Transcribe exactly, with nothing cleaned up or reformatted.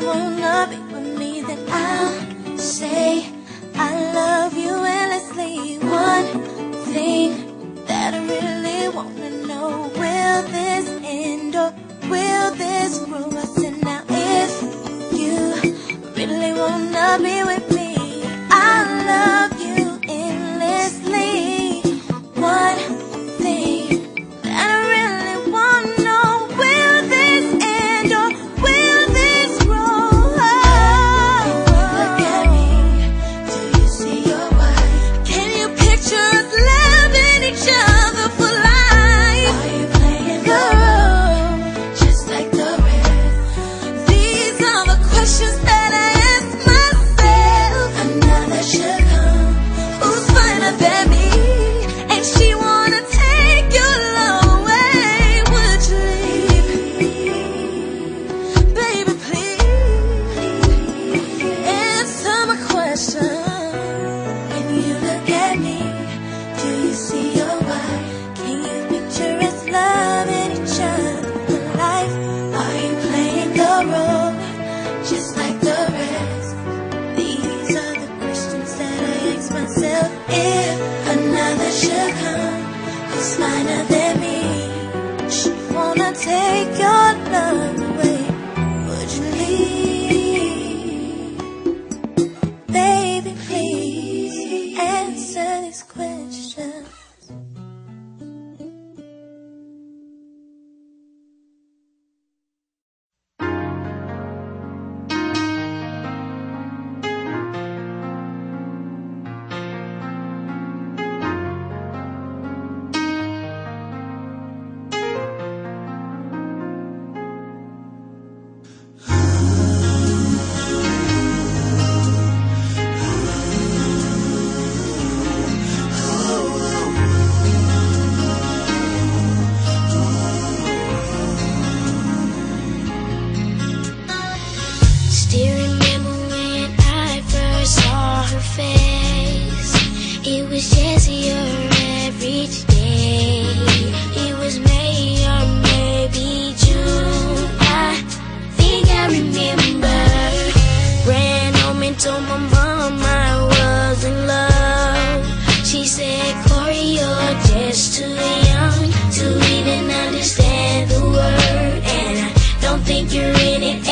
wanna be with me, then I'll say I love you endlessly. One thing that I really wanna know, will this end or will this grow? I said, now if you really wanna be with me, I love you endlessly. One thing that I really wanna know, will this end or will this grow? Look at me, do you see your wife? Can you picture us loving each other for life? Are you playing the role just like the rest? These are the questions that I ask myself. Another should come, who's finer than me, and she wanna take your love away. Would you leave? Baby, please answer my question. When you look at me, do you see your wife? Can you picture us loving each other for life? Are you playing the role just like the rest? These are the questions that I ask myself. If another should come, who's finer than me, she wanna take your love away, would you leave? Baby, please answer these questions. Still remember when I first saw her face. It was just your average day. It was May or maybe June. I think I remember. Ran home and told my mom I was in love. She said, Corey, you're just too young to even understand the word, and I don't think you're in it